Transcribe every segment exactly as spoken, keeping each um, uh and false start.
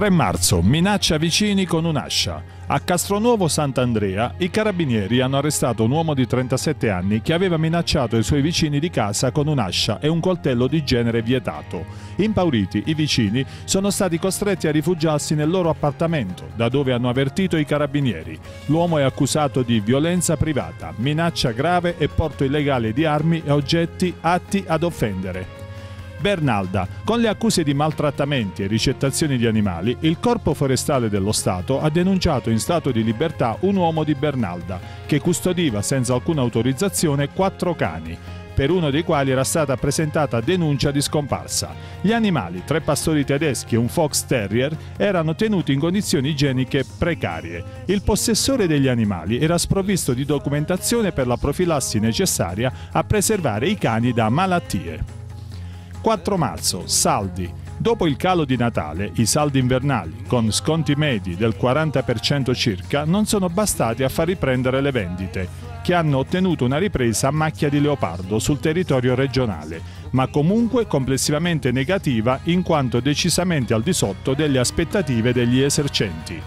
tre marzo, minaccia vicini con un'ascia. A Castronuovo Sant'Andrea i carabinieri hanno arrestato un uomo di trentasette anni che aveva minacciato i suoi vicini di casa con un'ascia e un coltello di genere vietato. Impauriti, i vicini sono stati costretti a rifugiarsi nel loro appartamento, da dove hanno avvertito i carabinieri. L'uomo è accusato di violenza privata, minaccia grave e porto illegale di armi e oggetti atti ad offendere. Bernalda. Con le accuse di maltrattamenti e ricettazioni di animali, il Corpo Forestale dello Stato ha denunciato in stato di libertà un uomo di Bernalda che custodiva senza alcuna autorizzazione quattro cani, per uno dei quali era stata presentata denuncia di scomparsa. Gli animali, tre pastori tedeschi e un fox terrier, erano tenuti in condizioni igieniche precarie. Il possessore degli animali era sprovvisto di documentazione per la profilassi necessaria a preservare i cani da malattie. quattro marzo, saldi. Dopo il calo di Natale, i saldi invernali, con sconti medi del quaranta per cento circa, non sono bastati a far riprendere le vendite, che hanno ottenuto una ripresa a macchia di leopardo sul territorio regionale, ma comunque complessivamente negativa in quanto decisamente al di sotto delle aspettative degli esercenti.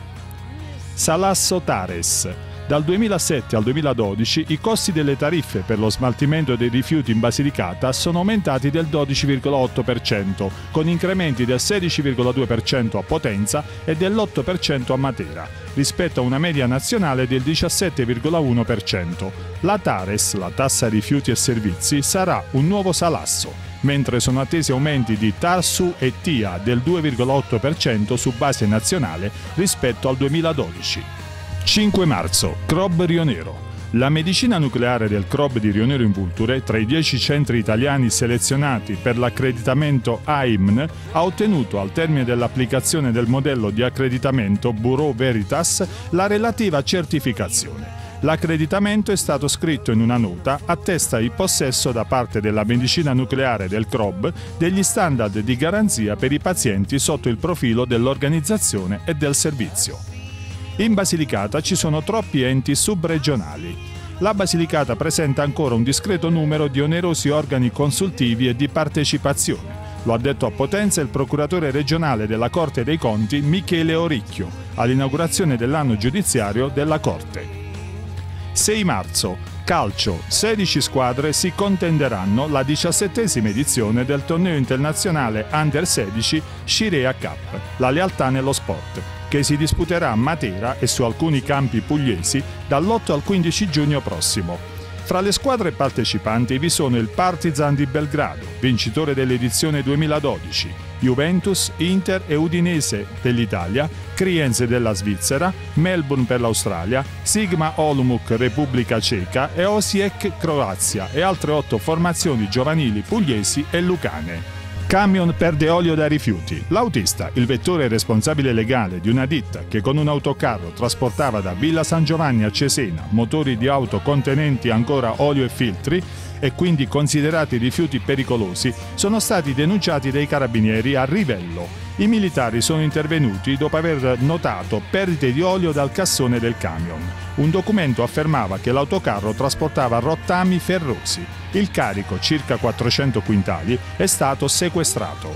Salasso Tares. Dal duemilasette al duemiladodici i costi delle tariffe per lo smaltimento dei rifiuti in Basilicata sono aumentati del dodici virgola otto per cento, con incrementi del sedici virgola due per cento a Potenza e dell'otto per cento a Matera, rispetto a una media nazionale del diciassette virgola uno per cento. La Tares, la tassa rifiuti e servizi, sarà un nuovo salasso, mentre sono attesi aumenti di Tarsu e T I A del due virgola otto per cento su base nazionale rispetto al duemiladodici. cinque marzo, C R O B Rio Nero. La medicina nucleare del C R O B di Rio Nero in Vulture, tra i dieci centri italiani selezionati per l'accreditamento A I M N, ha ottenuto al termine dell'applicazione del modello di accreditamento Bureau Veritas la relativa certificazione. L'accreditamento è stato scritto in una nota, attesta il possesso da parte della medicina nucleare del C R O B degli standard di garanzia per i pazienti sotto il profilo dell'organizzazione e del servizio. In Basilicata ci sono troppi enti subregionali. La Basilicata presenta ancora un discreto numero di onerosi organi consultivi e di partecipazione. Lo ha detto a Potenza il procuratore regionale della Corte dei Conti Michele Oricchio, all'inaugurazione dell'anno giudiziario della Corte. sei marzo. Calcio. sedici squadre si contenderanno la diciassettesima edizione del torneo internazionale Under sedici Scirea Cup, la lealtà nello sport, che si disputerà a Matera e su alcuni campi pugliesi dall'otto al quindici giugno prossimo. Fra le squadre partecipanti vi sono il Partizan di Belgrado, vincitore dell'edizione duemiladodici, Juventus, Inter e Udinese dell'Italia, Kriens della Svizzera, Melbourne per l'Australia, Sigma Olomouc Repubblica Ceca e Osijek Croazia e altre otto formazioni giovanili pugliesi e lucane. Camion perde olio da rifiuti. L'autista, il vettore responsabile legale di una ditta che con un autocarro trasportava da Villa San Giovanni a Cesena motori di auto contenenti ancora olio e filtri e quindi considerati rifiuti pericolosi, sono stati denunciati dai carabinieri a Rivello. I militari sono intervenuti dopo aver notato perdite di olio dal cassone del camion. Un documento affermava che l'autocarro trasportava rottami ferrosi. Il carico, circa quattrocento quintali, è stato sequestrato.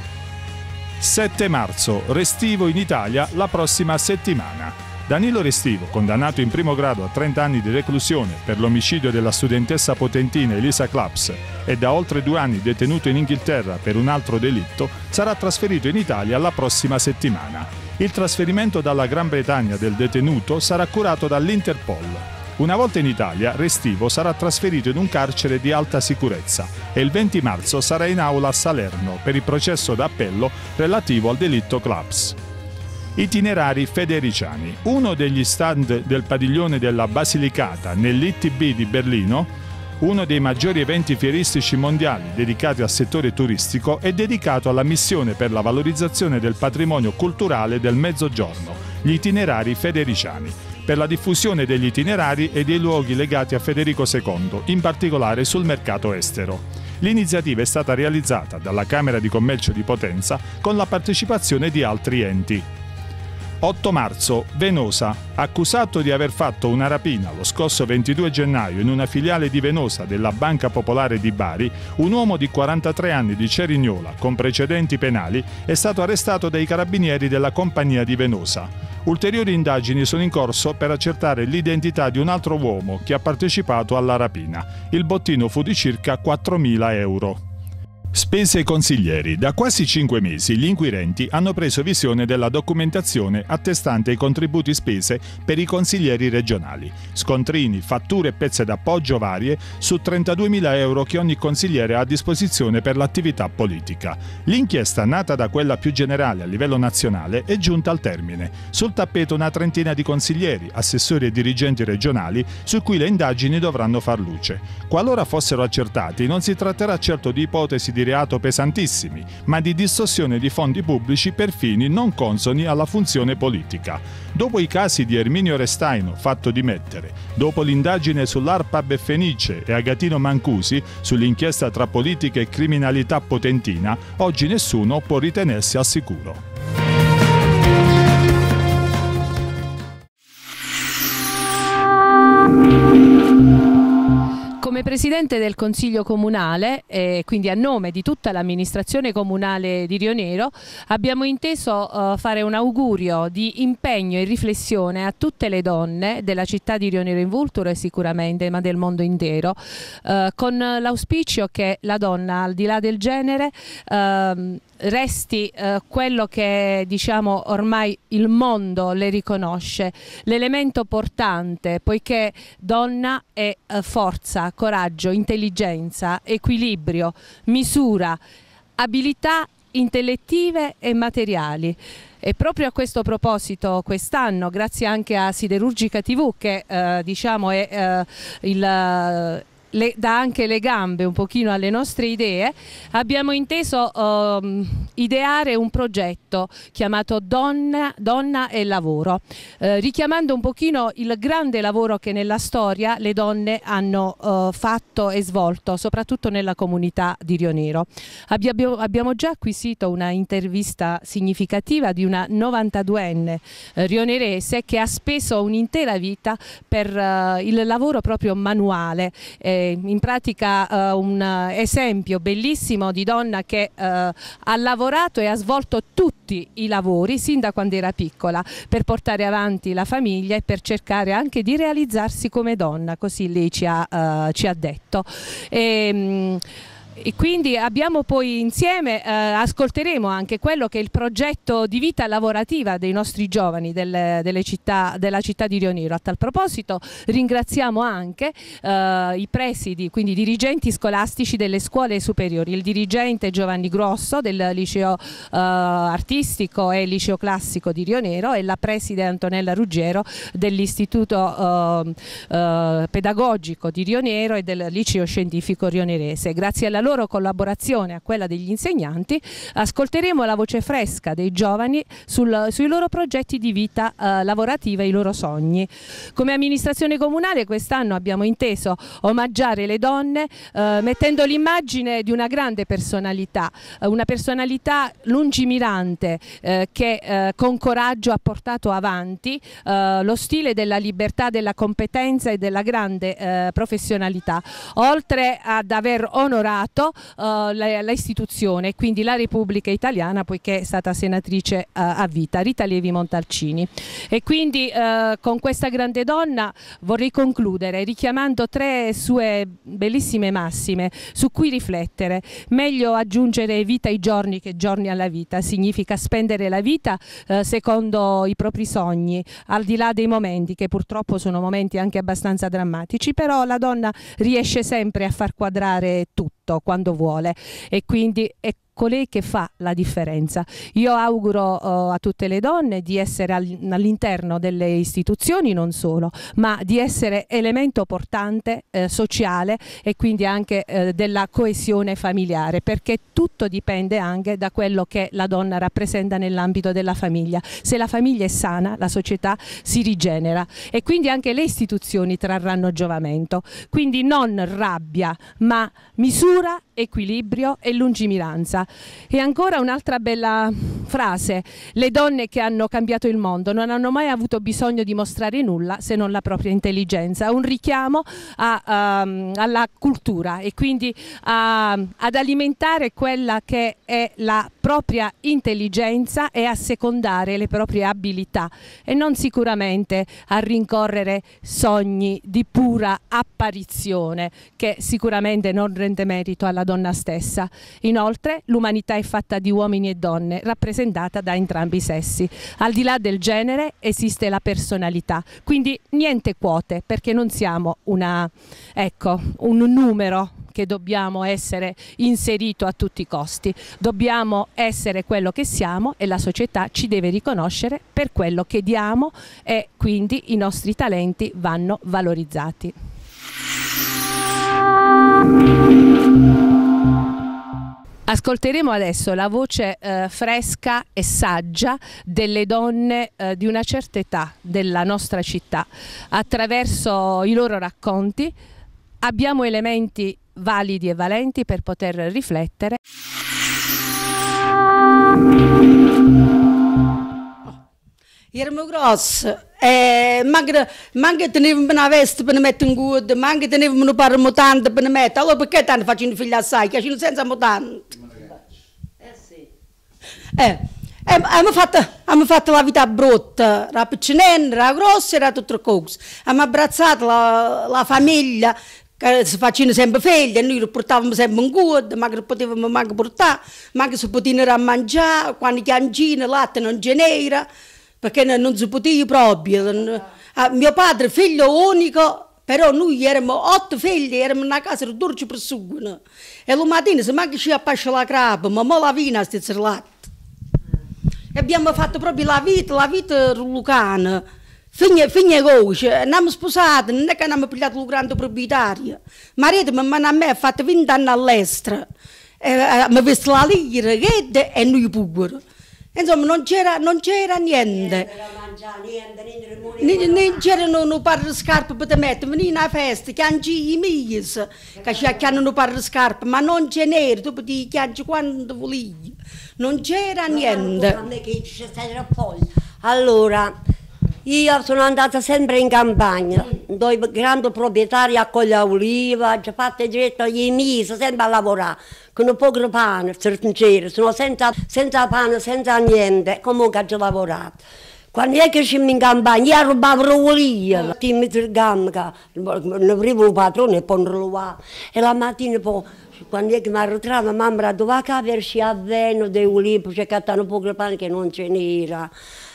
sette marzo, Restivo in Italia la prossima settimana. Danilo Restivo, condannato in primo grado a trenta anni di reclusione per l'omicidio della studentessa potentina Elisa Claps e da oltre due anni detenuto in Inghilterra per un altro delitto, sarà trasferito in Italia la prossima settimana. Il trasferimento dalla Gran Bretagna del detenuto sarà curato dall'Interpol. Una volta in Italia, Restivo sarà trasferito in un carcere di alta sicurezza e il venti marzo sarà in aula a Salerno per il processo d'appello relativo al delitto Claps. Itinerari federiciani. Uno degli stand del padiglione della Basilicata nell'I T B di Berlino, uno dei maggiori eventi fieristici mondiali dedicati al settore turistico, è dedicato alla missione per la valorizzazione del patrimonio culturale del Mezzogiorno, gli itinerari federiciani, per la diffusione degli itinerari e dei luoghi legati a Federico secondo, in particolare sul mercato estero. L'iniziativa è stata realizzata dalla Camera di Commercio di Potenza con la partecipazione di altri enti. otto marzo, Venosa. Accusato di aver fatto una rapina lo scorso ventidue gennaio in una filiale di Venosa della Banca Popolare di Bari, un uomo di quarantatré anni di Cerignola, con precedenti penali, è stato arrestato dai carabinieri della compagnia di Venosa. Ulteriori indagini sono in corso per accertare l'identità di un altro uomo che ha partecipato alla rapina. Il bottino fu di circa quattromila euro. Spese consiglieri. Da quasi cinque mesi gli inquirenti hanno preso visione della documentazione attestante i contributi spese per i consiglieri regionali. Scontrini, fatture e pezze d'appoggio varie su trentaduemila euro che ogni consigliere ha a disposizione per l'attività politica. L'inchiesta, nata da quella più generale a livello nazionale, è giunta al termine. Sul tappeto una trentina di consiglieri, assessori e dirigenti regionali su cui le indagini dovranno far luce. Qualora fossero accertati, non si tratterà certo di ipotesi di reato pesantissimi, ma di distorsione di fondi pubblici per fini non consoni alla funzione politica. Dopo i casi di Erminio Restaino, fatto dimettere, dopo l'indagine sull'Arpab e Fenice e Agatino Mancusi sull'inchiesta tra politica e criminalità potentina, oggi nessuno può ritenersi al sicuro. Come Presidente del Consiglio Comunale, e quindi a nome di tutta l'amministrazione comunale di Rio Nero, abbiamo inteso uh, fare un augurio di impegno e riflessione a tutte le donne della città di Rio Nero in Vulture sicuramente, ma del mondo intero, uh, con l'auspicio che la donna, al di là del genere, uh, resti uh, quello che, diciamo, ormai il mondo le riconosce, l'elemento portante, poiché donna è uh, forza, coraggio, intelligenza, equilibrio, misura, abilità intellettive e materiali. E proprio a questo proposito quest'anno, grazie anche a Siderurgica tivù, che eh, diciamo è eh, il Le, dà anche le gambe un pochino alle nostre idee, abbiamo inteso um, ideare un progetto chiamato Donna, Donna e Lavoro, eh, richiamando un pochino il grande lavoro che nella storia le donne hanno uh, fatto e svolto, soprattutto nella comunità di Rio Nero. Abbiamo, abbiamo già acquisito una intervista significativa di una novantaduenne eh, rionerese che ha speso un'intera vita per uh, il lavoro proprio manuale, eh, in pratica uh, un esempio bellissimo di donna che uh, ha lavorato e ha svolto tutti i lavori sin da quando era piccola per portare avanti la famiglia e per cercare anche di realizzarsi come donna, così lei ci ha, uh, ci ha detto. E, um, E quindi abbiamo poi insieme, eh, ascolteremo anche quello che è il progetto di vita lavorativa dei nostri giovani delle, delle città, della città di Rio Nero. A tal proposito ringraziamo anche eh, i presidi, quindi i dirigenti scolastici delle scuole superiori, il dirigente Giovanni Grosso del liceo eh, artistico e liceo classico di Rio Nero e la preside Antonella Ruggiero dell'istituto eh, eh, pedagogico di Rio Nero e del liceo scientifico rionerese. Grazie alla loro collaborazione, a quella degli insegnanti, ascolteremo la voce fresca dei giovani sul, sui loro progetti di vita eh, lavorativa e i loro sogni. Come amministrazione comunale quest'anno abbiamo inteso omaggiare le donne eh, mettendo l'immagine di una grande personalità, eh, una personalità lungimirante eh, che eh, con coraggio ha portato avanti eh, lo stile della libertà, della competenza e della grande eh, professionalità, oltre ad aver onorato Uh, l'istituzione, quindi la Repubblica Italiana, poiché è stata senatrice uh, a vita, Rita Levi Montalcini. E quindi uh, con questa grande donna vorrei concludere richiamando tre sue bellissime massime su cui riflettere. Meglio aggiungere vita ai giorni che giorni alla vita, significa spendere la vita uh, secondo i propri sogni, al di là dei momenti che purtroppo sono momenti anche abbastanza drammatici, però la donna riesce sempre a far quadrare tutto quando vuole e quindi è colei che fa la differenza. Io auguro uh, a tutte le donne di essere all'interno delle istituzioni, non solo, ma di essere elemento portante eh, sociale e quindi anche eh, della coesione familiare, perché tutto dipende anche da quello che la donna rappresenta nell'ambito della famiglia. Se la famiglia è sana, la società si rigenera e quindi anche le istituzioni trarranno giovamento. Quindi non rabbia, ma misura equilibrio e lungimiranza. E ancora un'altra bella frase: le donne che hanno cambiato il mondo non hanno mai avuto bisogno di mostrare nulla se non la propria intelligenza. Un richiamo a, um, alla cultura e quindi a, ad alimentare quella che è la propria intelligenza e a secondare le proprie abilità, e non sicuramente a rincorrere sogni di pura apparizione che sicuramente non rende merito alla donna stessa. Inoltre l'umanità è fatta di uomini e donne, rappresentata da entrambi i sessi. Al di là del genere esiste la personalità, quindi niente quote, perché non siamo una, ecco, un numero che dobbiamo essere inserito a tutti i costi. Dobbiamo essere quello che siamo e la società ci deve riconoscere per quello che diamo, e quindi i nostri talenti vanno valorizzati. Ascolteremo adesso la voce eh, fresca e saggia delle donne eh, di una certa età della nostra città. Attraverso i loro racconti abbiamo elementi validi e valenti per poter riflettere. Erano grossi, eh, manca, manca tenevamo una veste per mettere in guardia, manca tenevamo un par mutante per mettere, allora perché tanto facciano figli assai, che sono senza mutante? Eh sì. Eh, abbiamo fatto, abbiamo fatto la vita brutta, era piccinella, era grossa, era tutte cose. Abbiamo abbracciato la, la famiglia, che si facevano sempre figli, noi lo portavamo sempre in guardia, ma che potevamo manco portare, ma che si potevano a mangiare, quando chiangino, latte non ce n'era, perché non si poteva proprio. Ah, mio padre, figlio unico, però noi eravamo otto figli, eravamo in una casa di dodici persone. E la mattina se manca ci appascia la crapa, ma mo la vina sti latte. E abbiamo fatto proprio la vita, la vita lucana. Fine, fine così, abbiamo sposato, non è che abbiamo pigliato il grande proprietario. Marito mi a me ha fatto venti anni all'estero, mi ha visto la lira, e noi pure. Insomma, non c'era niente. Non c'erano un par di scarpe per mettere, venivano a festa, chiangi i miei, che ci hanno un par di scarpe, ma non ce n'era, tu potevi chiangere quando volevi. Non c'era niente. Allora, io sono andata sempre in campagna, dove i grandi proprietari a cogliere oliva, ho fatto i miei, sempre a lavorare, con un po' pane, sincero, sono senza, senza pane, senza niente, comunque ho lavorato. Quando è che scendo in campagna, io rubavo l'oliva, ti metto il gamma, ne aprivo un padrone e poi lo va. E la mattina poi, quando è che mi ritrovo, mamma doveva caverci a veno dei ulivi, c'è cattano un po' di pane che non ce n'era.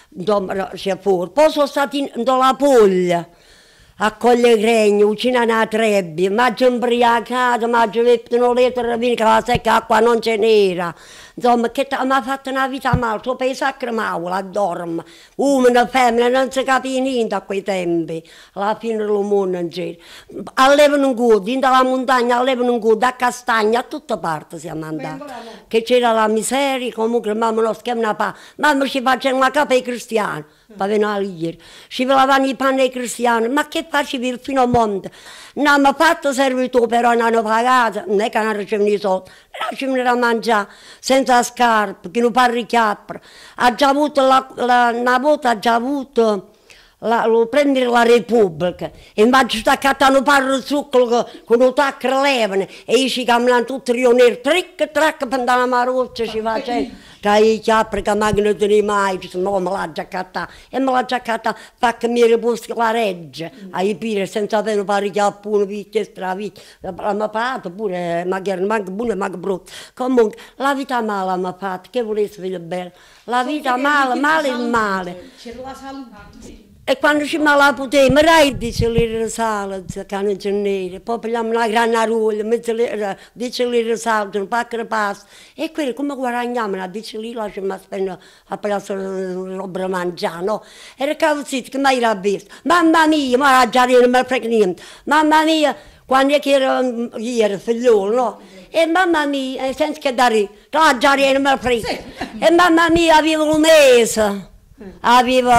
Poi sono stati nella poglia a cogliere gregno, cucinare una trebbia, mi ha imbriacato, mi ha detto un litro di vino che la secca acqua non ce n'era. Insomma, che mi ha fatto una vita male, so per i sacri maula, a dorma. Uomini, femmine, non si capiva niente a quei tempi. Alla fine del mondo non c'era. Allevano un gudo, in dalla montagna allevano un gudo, a castagna, a tutte parti siamo andati. Che c'era la miseria, comunque mamma non schiamava pa. Mamma ci faceva una capa ai cristiani, per venire a lire. Ci lavavano i panni ai cristiani, ma che facevi fino a monte? Non hanno fatto servitù, però non hanno pagato, non è che non ricevono i soldi, lasciano a mangiare, senza scarpe, che non parli chiappra. Ha già avuto, la, la, una volta ha già avuto, la, lo prendere la Repubblica, e invece sta accattando parlo di zucchero con un tacco levano, e io ci camminano tutti riuniti, tric, trac, per andare a Maruzza, ci facendo. Tra i chiappri che mai non tenevo mai, no, me l'ha già accattata, e me l'ha già accattata, fa che mi riposti la reggia, ai pire, senza avere fare chiappone, picche, stravicchi, la mia parte pure, magari manca buona e manca brutta. Comunque, la vita male mi ha fatto, che volessi vedere bene, la vita male, male e male. C'era la salute. E quando ci me la potevo, mi rai dice lire sale, che non c'è nere, poi prendiamo una grande ruglia, dice lire sale, un pacco di pasta, e quelli come guadagniamo, a dice lire, lasciamo spendere a prendere roba da mangiare, no? E ricavo zitto, che mai l'ha visto, mamma mia, ma la già non mi frega niente, mamma mia, quando è che ero ieri, figliolo, no? E mamma mia, senza che dare, la già non mi frega, e mamma mia, avevo un mese, avevo...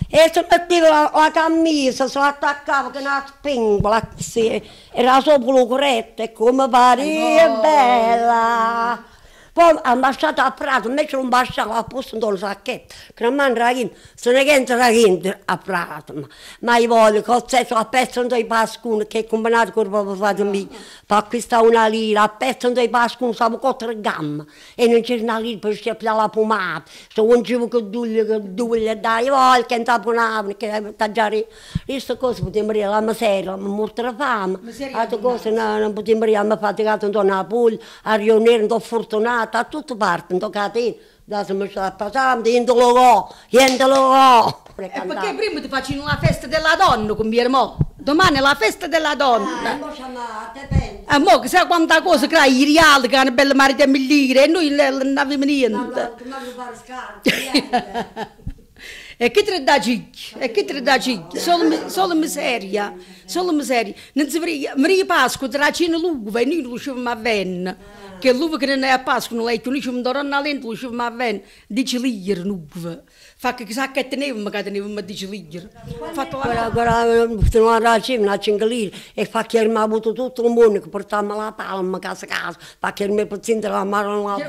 E si metteva la, la camicia, se l'attaccava con una spingola, così, era sopra lo corretto, e come pare Oh. bella! Poi ambasciata a Prato, invece non bastava a posto in un sacchetto, che non mangia la se ne entra la gente a Prato, ma, ma io voglio, che ho detto a pezzo di Pascuno, che è combinato con il proprio fatto mio, per acquistare una lira, a pezzo di Pascuno, stavo con tre gamma, e non c'era una lira per sciapiare la pomata, sto un givo che duglia, che duglia, dai, io voglio che intaponavano, che taggiare, queste cose potevo morire, la miseria, mi morto la fame, altre cose no, non potevo morire, mi ha faticato intorno a Puglia, a Rio Nero, non fortunato, a tutte parti, in catena, da se mi sta passando, in lo in lo E perché prima ti facciano la festa della donna con mio mo? Domani è la festa della donna. E mo che sai quanta cosa che hai, i reali che hanno belle marito e millire, e noi non avevamo niente. E che te da cicchi, e che te da cicchi, solo, solo miseria, solo miseria. Non si vede, Maria Pasqua tra cena l'uva e noi non riuscivamo a venire. Che l'uva che non è a Pasqua, non è che noi ci andavamo a lento, riuscivamo a venire, dieci lire l'uva. Fa che sa che tenevamo, che tenevamo dieci lire. Fatto la... Ora, non era cena, a cinque lire, e fa che mi ha avuto tutto il mondo, che portavamo la palma, casa a casa, fa che mi paziente la mano la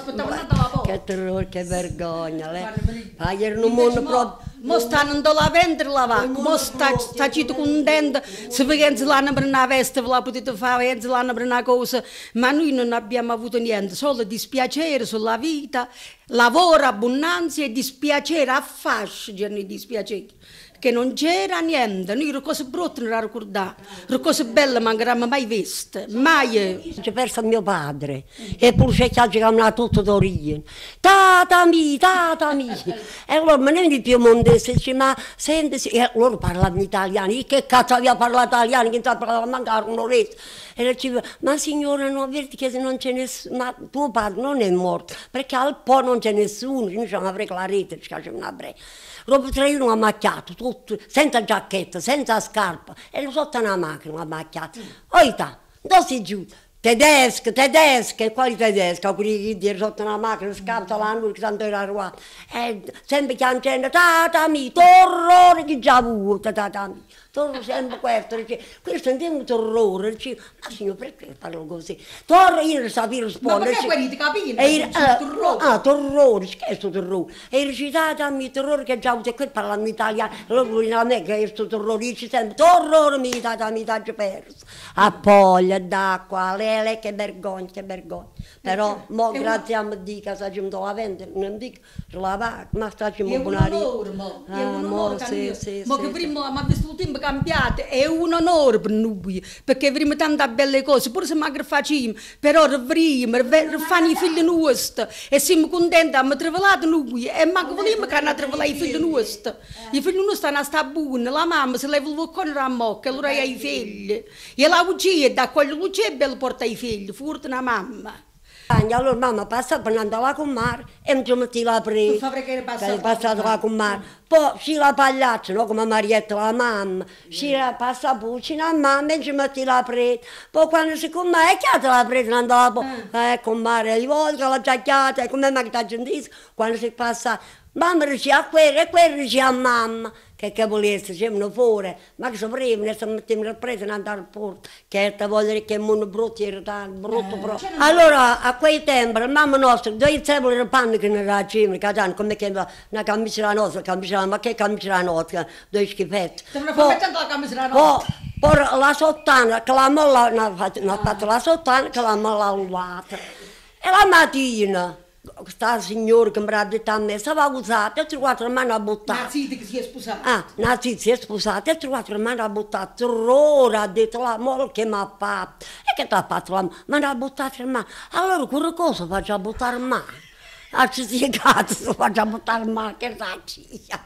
porta. Che terrore, che vergogna, lei. Fa che era un mondo proprio... Mo stanno andando a vendere la vacca, mo sta, sta tutto contento, se vengono là per una veste, la potete fare, vengono là per una cosa, ma noi non abbiamo avuto niente, solo dispiacere sulla vita, lavoro, abbondanza e dispiacere a fascio, di dispiacere. Che non c'era niente, noi le cose brutte non le ricordiamo, le cose belle non abbiamo mai viste, mai. C'è perso mio padre, e pure c'è chi ha camminato tutto Torino. Tata mia, tata mia. E allora me ne viene più mondese, dice, ma senti, e loro parlavano italiano, io che cazzo aveva parlato italiano, che non parlava mancare un'oretta. E diceva, ma signora, non avverti che non c'è nessuno, ma tuo padre non è morto, perché al po' non c'è nessuno, noi siamo a fare la rete, ci facciamo una bre. Dopo tre ore ha macchiato, tutto, senza giacchetta, senza scarpa, e sotto una macchina ha macchiato. Oita, dove si giù? Tedesco, tedesco, e quali tedesco? Quelli che sotto una macchina, scarpa la nuca, che tanto era ruota. E sempre chiamando, tata mi, torrore che già avuto, tata mi. Torro sempre questo, dice, questo è un terrore, dice, ma signor perché parlo così? Torro io non sapevo rispondere. Ma perché quelli ti capiscono? E il, ah, terrore, che è questo terrore? E recitatami il terrore che già avuto, e qui parlano italiano, allora lui non è che è questo terrore, dice sempre, terrore mi dà, mi dà già perso. A poglia d'acqua, lei, che vergogna, che vergogna. Però, mo, grazie a Dio che sta giunto la vendere, non dico, la va, ma sta giunto buona lì. È un onore, mo, è un mo, onore, sì, sì, mo sì, che sì. prima mi ha visto il tempo cambiato, è un onore per noi, perché avremo tante belle cose, pure se magari facciamo, però avremo, fanno i figli nostri, e siamo contenti, abbiamo trovato noi, e manco vogliamo che hanno trovato i figli nostri. I figli nostri stanno a stare buoni, la mamma se leva il boccone a mocca, allora ha i figli, e la uccide, da quello luce bello porta i figli, furta una mamma. Allora mamma passa per andare a comare e mi sono messo la presa. Perché È passata la comare. Poi si la pagliaccia, no? Come Marietta la mamma. Si la passa a bucina a mamma e ci metti la presa. Poi quando si comare, è chiata la presa, andava a eh, comare le volte, la giacchiata, e come mi sta gentile, quando si passa, mamma dice a quello e quello dice a mamma. Che che volesse, c'erano fuori, ma che sapremo, ne stiamo mettendo la presa e andare al porto, che era voglia che il mondo brutto era tanto, brutto Eh, proprio. Allora, a quei tempi, la mamma nostra, due secoli di panno che ne facevano, che come che una camicia la nostra, camicia, ma che camicia la nostra, due schifetti. Stiamo mettendo la camicia la nostra. Poi, poi la sottana, che la molla, non ha fatto la sottana, che la molla all'uata. E la mattina, questa signora che mi ha detto a me, stava usata, e ho trovato la mano a buttare. Una zita che si è sposata. Ah, una zita si è sposata, e ho trovato la mano a buttare. Terrore, ha detto la moglie che mi ha fatto. E che ti ha fatto la moglie? Mi ha buttato in mano. Allora, quella cosa faccio a buttare in mano. Ah, ci si è cazzo, faccio a buttare in mano, che faccio?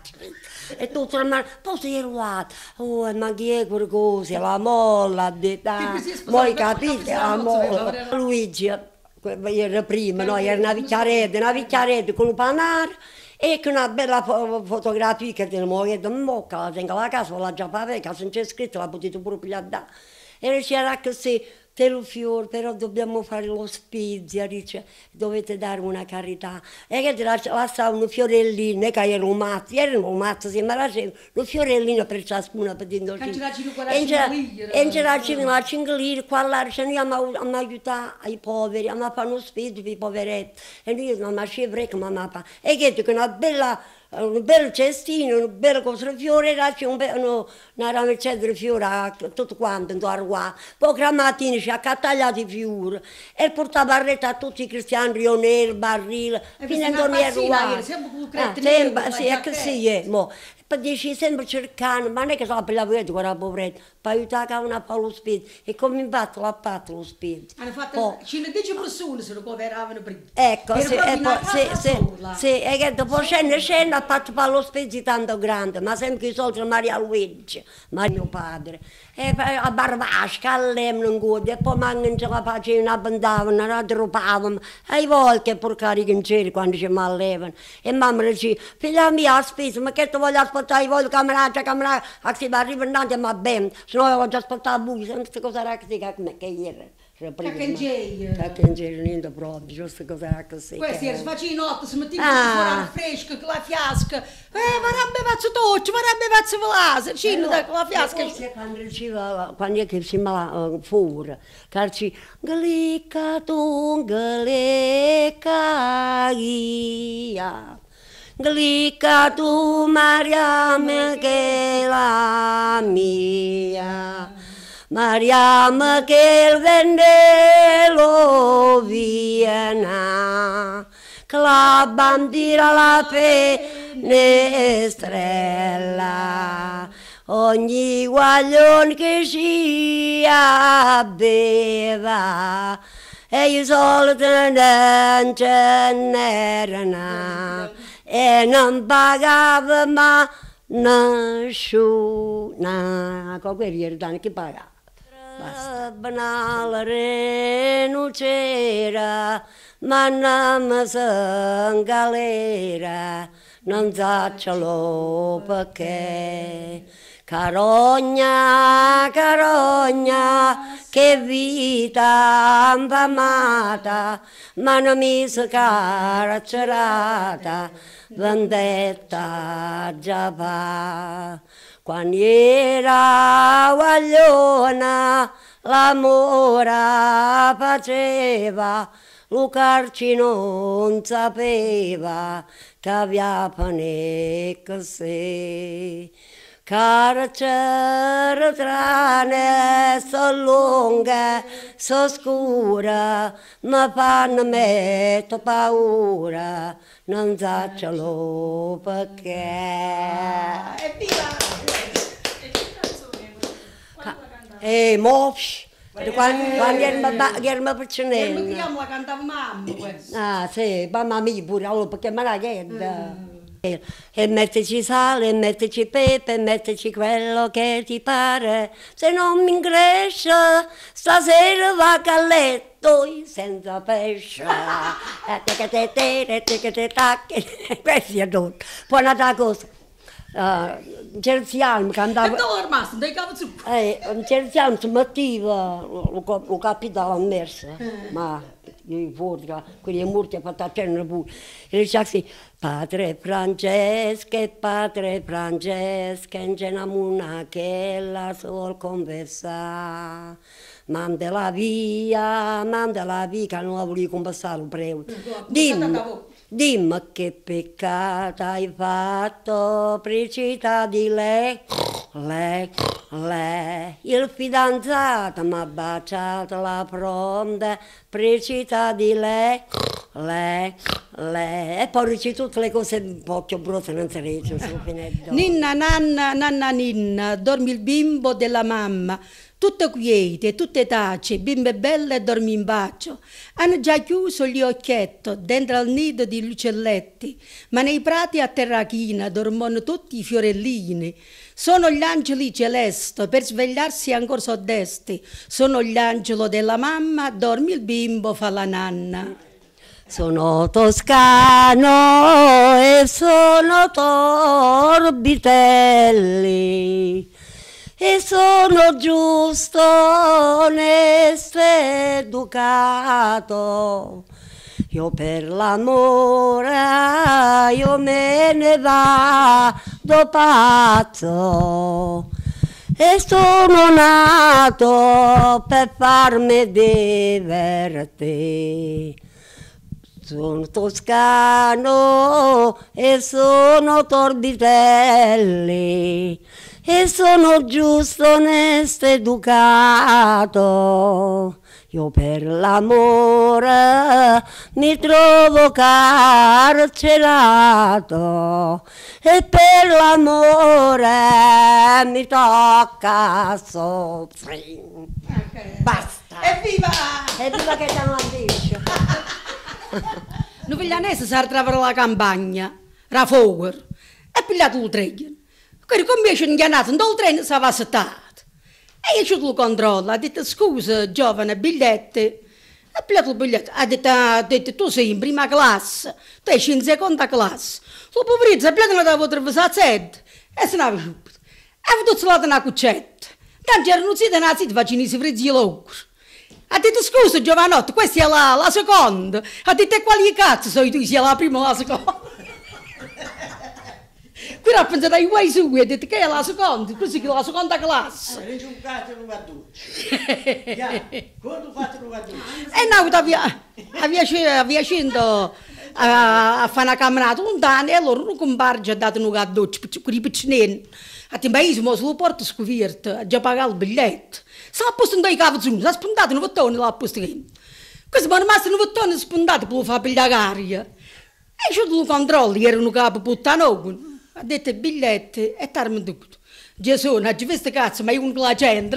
E tutto la mano, poi si è ruota. Oh, ma chi è quella cosa? La molla, ha detto. Ah, voi capite, la molla. Luigi. Era prima, no? Era una vecchiaretta, una vecchiaretta con il panaro e con una bella fo fotografia che del moglie in bocca, la tengo alla casa, la già fatta, che se non c'è scritto la potete pure pigliare da. E c'era così, te lo fiore, però dobbiamo fare lo spizio, dice, dovete dare una carità. E che ti lascia un fiorellino, che erano matti, erano matti, sì, ma lasciamo un fiorellino per ciascuna, per dire così. E ce la cinque cinque lire, qua là, ce ne abbiamo aiutato i poveri, abbiamo fatto uno spizio per i poveretti. E noi non ci avremo, mamma, e che è una bella... un bel cestino, un bel cosa fiore, un bel, una ramicetta di fiori, tutto quanto, intorno qua. Poi la mattina ci ha tagliato i fiori e portava a rete a tutti i cristiani, rioneri, barili, fino a dormire qua. Sempre, sì, è così, è. Dici sempre cercando, ma non è che sono per la vita, quella poveretta, per aiutare a una pa lo spirito. E come infatti l'ha fatto lo spirito. Hanno fatto dieci persone se lo coveravano prima. Ecco, sì, e poi, sì, sì, sì, e che dopo scende, scende, ha fatto per lo spirito tanto grande, ma sempre i soldi Maria Luigi, ma mio padre. E a Barbasca, a Lemno, e poi mangiano ce la facevano, abbandavano, raddropavano, e a volte per carico in cielo quando ci mallevano. E mamma diceva, figlia mia, aspetta, ma che ti voglio aspettare, voglio camerata, camerata, a si va arrivando, ma bene, se no voglio aspettare a buio, questa cosa era così, che ieri. Che ingegno! Che ingegno, niente proprio, giusto cosa era così. Questi si faceva notte, si metteva fuori fresco, con la fiasca, eh, vorrebbe faccio tutto, vorrebbe faccio velase, cino da con la fiasca. Quando diceva, quando è che si chiamava fuori, che diceva, glica tu, glica ia. Glica tu, Maria, che la mia. Mariam che il vendelo viena, che la bandiera la penestrella, ogni guaglione che ci aveva, e i soldi non ce n'erano, e non pagava ma nessuno, con quelli erano che pagava. Banale non c'era, ma non si in galera, non saccialo perché. Carogna, carogna, che vita infamata, ma non mi si carcerata, vendetta già fa. Quando era guagliona, l'amore faceva, lo carci non sapeva, che aveva pane così. Carcere trane, so lunghe, so scure, mi fanno metto paura, non saccialo perché. Evviva! E mo, quando eravamo piccinelli. Mi chiamo la cantava mamma questa. Ah sì, mamma mia pure, allora perché me la chiede. E mettici sale, e mettici pepe, e mettici quello che ti pare. Se non mi ingrescia, stasera va a letto senza pesce. Questo è tutto. Poi un'altra cosa. Uh, Cerziano cantava. E dove rimasto? Dai cavo su. Eh, Cerziano si metteva, lo, lo capitava a mersa, eh. Ma io fuori, quelli morti a fatto a cena pure. E diceva così, Padre Francesco, Padre Francesco, in Genamuna che la sol confessare. Mandela via, mandela via, che non volevo confessare il prego. Dimmi. Dimmi che peccato hai fatto, precita di lei, lei, lei. Il fidanzato mi ha baciato la fronte, precita di lei, lei, lei. E poi dici tutte le cose un po' più brutte, non si riesce, sono finite. Ninna, nanna, nanna, ninna, dormi il bimbo della mamma. Tutte quiete, tutte tace, bimbe belle e dormi in bacio. Hanno già chiuso gli occhietti dentro al nido di uccelletti, ma nei prati a terra china dormono tutti i fiorellini. Sono gli angeli celesti per svegliarsi ancora soddesti. Sono gli angeli della mamma, dormi il bimbo, fa la nanna. Sono toscano e sono torbitelli. e sono giusto, onesto ed educato. Io per l'amore, io me ne vado pazzo, e sono nato per farmi divertire. Sono toscano e sono Torbitelli, e sono giusto, onesto, educato. Io per l'amore mi trovo carcerato, e per l'amore mi tocca soffrire. Okay. Basta! Evviva! Evviva che siamo a dice! Un figlianese si ritrovava la campagna, era fuoco, e pigliato il treno. Quello come mi è inganato, non il treno si aveva settato. E io ci lo controllo, ha detto scusa giovane, biglietti. Ha pigliato il biglietto, ha detto, ha detto tu sei in prima classe, tu sei in seconda classe. Lo poveretto ha pigliato la traversa a sette e se ne aveva subito. Ha avuto solato una cuccetta. Tanto c'erano zitto e una zitto facendo i frizzi locuri. Ha detto scusa giovanotto, questa è la, la seconda. Ha detto e quali cazzo sei tu, sia la prima o la seconda? Qui ha pensato ai guai suoi, ha detto che è la seconda, così che è la seconda classe. Eh, un gatto non va dolce. Quando fate non va dolce? E no, aveva scendo a fare una camminata lontana e allora un compare ci ha dato un gatto dolce, quelli piccinini. Ha detto, ma io se lo porto scoperto, ha già pagato il biglietto. Se l'ha posto in due cavazzoni, si è spuntato un bottone e l'ha posto lì. Questo mi è rimasto un bottone spuntato per lo fare pigliare aria. E io lo controllo, era un capo puttano. Ha detto biglietti e tarmi tutto. Gesù, non ci visto cazzo, ma io non la c'entra.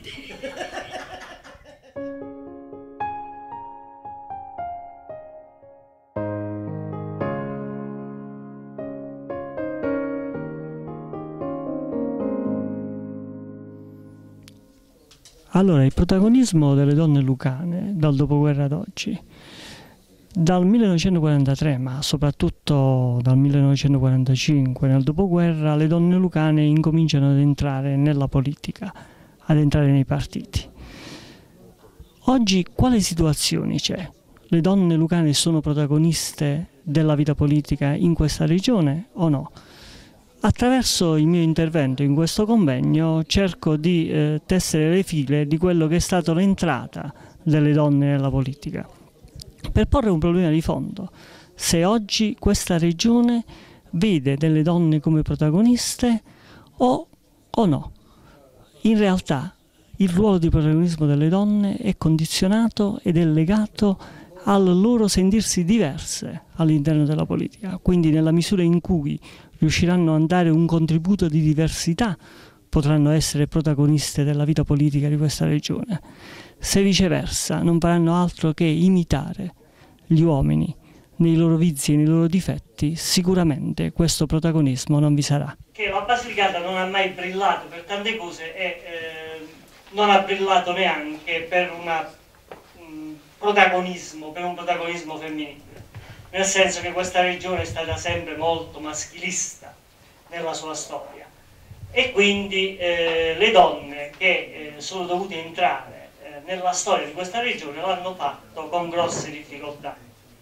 Allora, il protagonismo delle donne lucane dal dopoguerra ad oggi. Dal millenovecentoquarantatré, ma soprattutto dal millenovecentoquarantacinque, nel dopoguerra, le donne lucane incominciano ad entrare nella politica, ad entrare nei partiti. Oggi quale situazione c'è? Le donne lucane sono protagoniste della vita politica in questa regione o no? Attraverso il mio intervento in questo convegno cerco di eh, tessere le file di quello che è stata l'entrata delle donne nella politica, per porre un problema di fondo: se oggi questa regione vede delle donne come protagoniste o, o no. In realtà il ruolo di protagonismo delle donne è condizionato ed è legato al loro sentirsi diverse all'interno della politica, quindi nella misura in cui riusciranno a dare un contributo di diversità potranno essere protagoniste della vita politica di questa regione. Se viceversa non faranno altro che imitare gli uomini nei loro vizi e nei loro difetti, sicuramente questo protagonismo non vi sarà. Che la Basilicata non ha mai brillato per tante cose e eh, non ha brillato neanche per una, un protagonismo, per un protagonismo femminile, nel senso che questa regione è stata sempre molto maschilista nella sua storia e quindi eh, le donne che eh, sono dovute entrare eh, nella storia di questa regione l'hanno fatto con grosse difficoltà.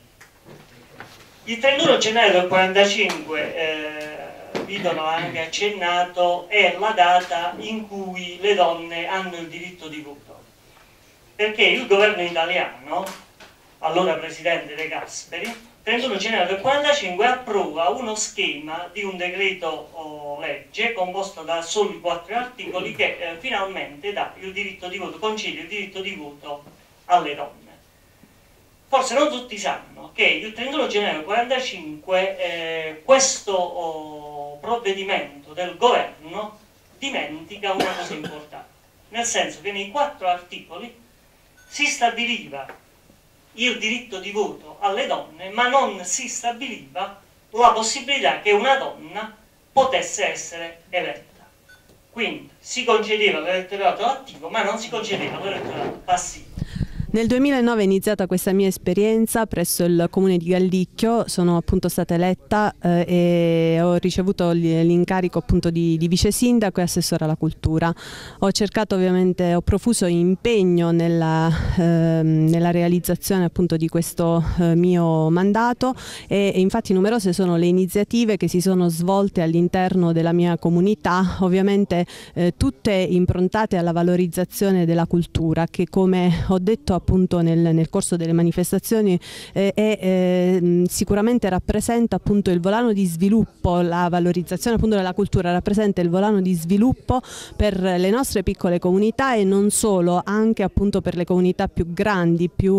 Il trentuno gennaio del quarantacinque, eh, Vito l'ha anche accennato, è la data in cui le donne hanno il diritto di voto, perché il governo italiano, allora presidente De Gasperi, trentuno gennaio del quarantacinque approva uno schema di un decreto oh, legge composto da soli quattro articoli che eh, finalmente dà il diritto di voto, concede il diritto di voto alle donne. Forse non tutti sanno che il trentuno gennaio del quarantacinque eh, questo oh, provvedimento del governo dimentica una cosa importante, nel senso che nei quattro articoli si stabiliva il diritto di voto alle donne, ma non si stabiliva la possibilità che una donna potesse essere eletta. Quindi si concedeva l'elettorato attivo, ma non si concedeva l'elettorato passivo. Nel duemilanove è iniziata questa mia esperienza presso il comune di Gallicchio, sono appunto stata eletta eh, e ho ricevuto l'incarico appunto di, di vice sindaco e assessore alla cultura. Ho cercato ovviamente, ho profuso impegno nella, eh, nella realizzazione appunto di questo eh, mio mandato e, e infatti numerose sono le iniziative che si sono svolte all'interno della mia comunità, ovviamente eh, tutte improntate alla valorizzazione della cultura che, come ho detto appunto nel, nel corso delle manifestazioni, eh, è, eh, sicuramente rappresenta appunto il volano di sviluppo, la valorizzazione appunto della cultura rappresenta il volano di sviluppo per le nostre piccole comunità e non solo, anche appunto per le comunità più grandi, più,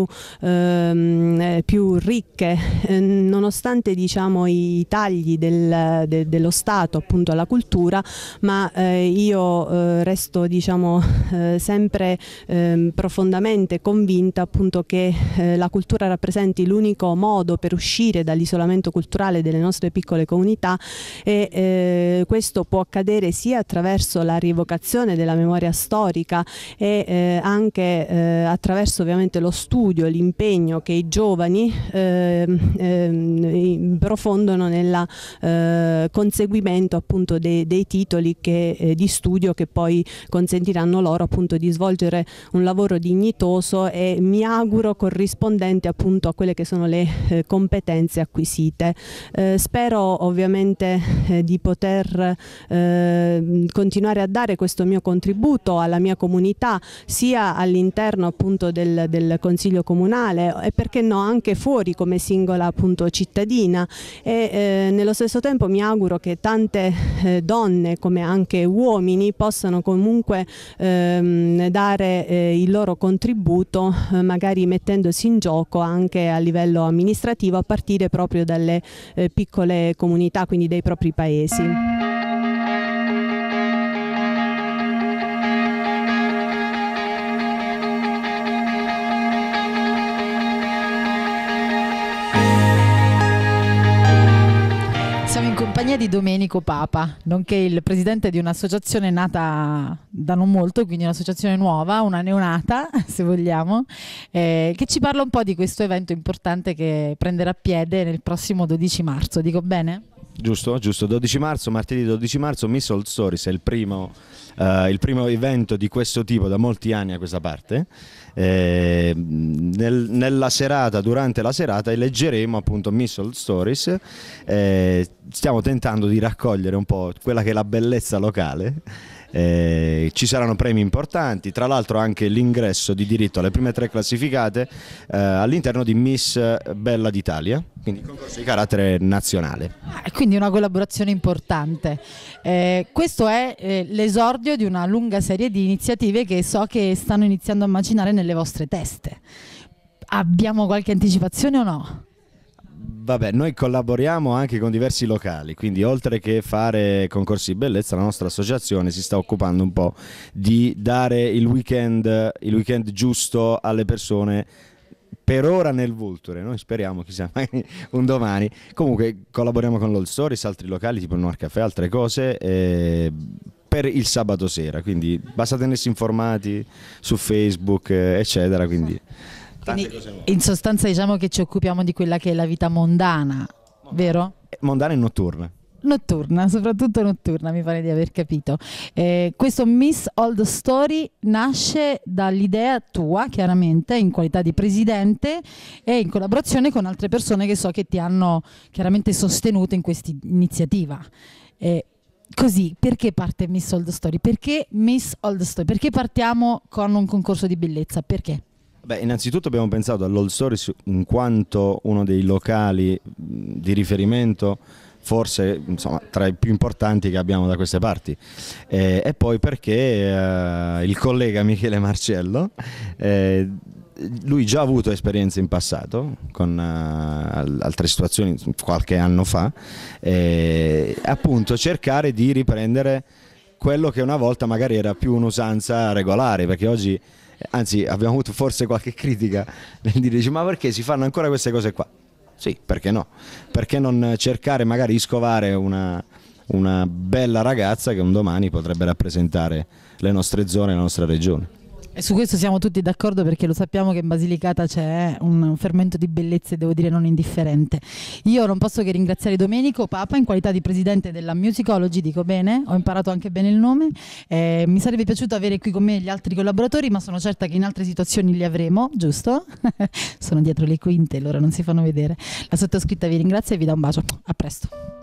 ehm, più ricche, eh, nonostante diciamo i tagli del, de, dello Stato appunto alla cultura, ma eh, io eh, resto diciamo eh, sempre eh, profondamente convinta appunto che eh, la cultura rappresenti l'unico modo per uscire dall'isolamento culturale delle nostre piccole comunità e eh, questo può accadere sia attraverso la rievocazione della memoria storica e eh, anche eh, attraverso ovviamente lo studio, l'impegno che i giovani eh, eh, profondono nel eh, conseguimento appunto dei, dei titoli che, eh, di studio che poi consentiranno loro appunto di svolgere un lavoro dignitoso e mi auguro corrispondente appunto a quelle che sono le eh, competenze acquisite. Eh, spero ovviamente eh, di poter eh, continuare a dare questo mio contributo alla mia comunità sia all'interno appunto del, del Consiglio Comunale e perché no anche fuori come singola appunto cittadina e eh, nello stesso tempo mi auguro che tante eh, donne come anche uomini possano comunque ehm, dare eh, il loro contributo eh, magari mettendosi in gioco anche a livello amministrativo a partire proprio dalle eh, piccole comunità, quindi dei propri paesi. Siamo in compagnia di Domenico Papa, nonché il presidente di un'associazione nata da non molto, quindi un'associazione nuova, una neonata se vogliamo, eh, che ci parla un po' di questo evento importante che prenderà piede nel prossimo dodici marzo, dico bene? Giusto, giusto, dodici marzo, martedì dodici marzo, Miss Old Stories è il primo, uh, il primo evento di questo tipo da molti anni a questa parte. Eh, nel, nella serata, durante la serata eleggeremo appunto Miss Old Stories, eh, stiamo tentando di raccogliere un po' quella che è la bellezza locale. Eh, ci saranno premi importanti, tra l'altro anche l'ingresso di diritto alle prime tre classificate eh, all'interno di Miss Bella d'Italia, quindi concorso di carattere nazionale. Ah, quindi una collaborazione importante. Eh, questo è eh, l'esordio di una lunga serie di iniziative che so che stanno iniziando a macinare nelle vostre teste. Abbiamo qualche anticipazione o no? Vabbè, noi collaboriamo anche con diversi locali, quindi oltre che fare concorsi di bellezza, la nostra associazione si sta occupando un po' di dare il weekend, il weekend giusto alle persone. Per ora nel Vulture, noi speriamo che sia un domani. Comunque collaboriamo con l'Old Stories, altri locali tipo il Noir Café, altre cose eh, per il sabato sera, quindi basta tenersi informati su Facebook eh, eccetera, quindi Quindi, in sostanza diciamo che ci occupiamo di quella che è la vita mondana, vero? Mondana e notturna. Notturna, soprattutto notturna, mi pare di aver capito. Eh, questo Miss Old Story nasce dall'idea tua, chiaramente, in qualità di presidente e in collaborazione con altre persone che so che ti hanno chiaramente sostenuto in questa iniziativa. Eh, così, perché parte Miss Old Story? Perché Miss Old Story? Perché partiamo con un concorso di bellezza? Perché? Beh, innanzitutto abbiamo pensato all'Old Stories in quanto uno dei locali di riferimento, forse insomma, tra i più importanti che abbiamo da queste parti, eh, e poi perché eh, il collega Michele Marcello, eh, lui già ha avuto esperienze in passato con uh, altre situazioni qualche anno fa, e appunto cercare di riprendere quello che una volta magari era più un'usanza regolare, perché oggi anzi abbiamo avuto forse qualche critica nel dire ma perché si fanno ancora queste cose qua? Sì, perché no? Perché non cercare magari di scovare una, una bella ragazza che un domani potrebbe rappresentare le nostre zone, la nostra regione. E su questo siamo tutti d'accordo, perché lo sappiamo che in Basilicata c'è un fermento di bellezze, devo dire, non indifferente. Io non posso che ringraziare Domenico Papa in qualità di presidente della Musicology, dico bene? Ho imparato anche bene il nome. Eh, mi sarebbe piaciuto avere qui con me gli altri collaboratori, ma sono certa che in altre situazioni li avremo, giusto? Sono dietro le quinte, loro non si fanno vedere. La sottoscritta vi ringrazia e vi dà un bacio. A presto.